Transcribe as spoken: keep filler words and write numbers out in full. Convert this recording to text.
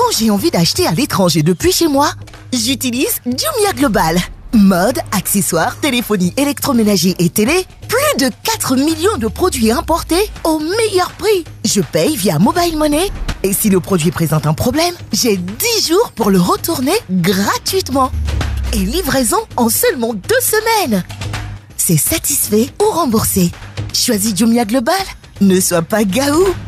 Quand j'ai envie d'acheter à l'étranger depuis chez moi, j'utilise Jumia Global. Mode, accessoires, téléphonie, électroménager et télé, plus de quatre millions de produits importés au meilleur prix. Je paye via Mobile Money et si le produit présente un problème, j'ai dix jours pour le retourner gratuitement. Et livraison en seulement deux semaines. C'est satisfait ou remboursé. Choisis Jumia Global. Ne sois pas gaou.